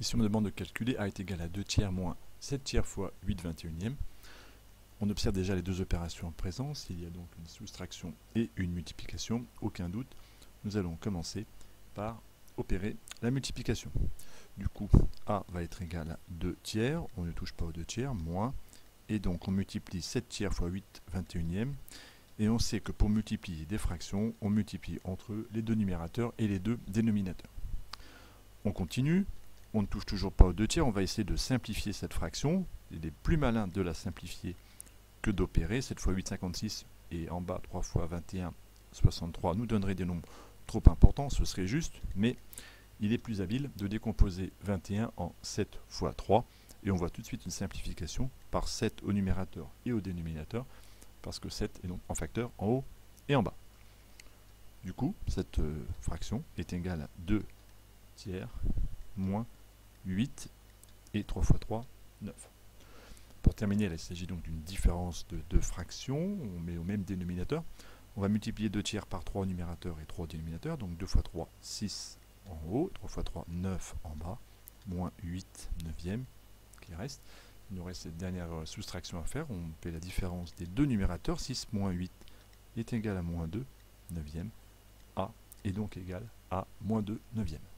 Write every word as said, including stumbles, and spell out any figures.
Ici, on me demande de calculer a est égal à deux tiers moins sept tiers fois huit vingt et unième. On observe déjà les deux opérations en présence. Il y a donc une soustraction et une multiplication. Aucun doute, nous allons commencer par opérer la multiplication. Du coup, a va être égal à deux tiers. On ne touche pas aux deux tiers, moins. Et donc, on multiplie sept tiers fois huit vingt et unième. Et on sait que pour multiplier des fractions, on multiplie entre eux les deux numérateurs et les deux dénominateurs. On continue. On ne touche toujours pas aux deux tiers, on va essayer de simplifier cette fraction. Il est plus malin de la simplifier que d'opérer. sept fois huit, cinquante-six, et en bas, trois fois vingt et un, soixante-trois, nous donnerait des nombres trop importants, ce serait juste, mais il est plus habile de décomposer vingt et un en sept fois trois, et on voit tout de suite une simplification par sept au numérateur et au dénominateur, parce que sept est donc en facteur en haut et en bas. Du coup, cette euh, fraction est égale à deux tiers moins huit, et trois fois trois, neuf. Pour terminer, il s'agit donc d'une différence de deux fractions. On met au même dénominateur. On va multiplier deux tiers par trois au numérateur et trois au dénominateur. Donc deux fois trois, six en haut, trois fois trois, neuf en bas, moins huit neuvième qui reste. Il nous reste cette dernière soustraction à faire. On fait la différence des deux numérateurs. six moins huit est égal à moins deux neuvième. A est donc égal à moins deux neuvième.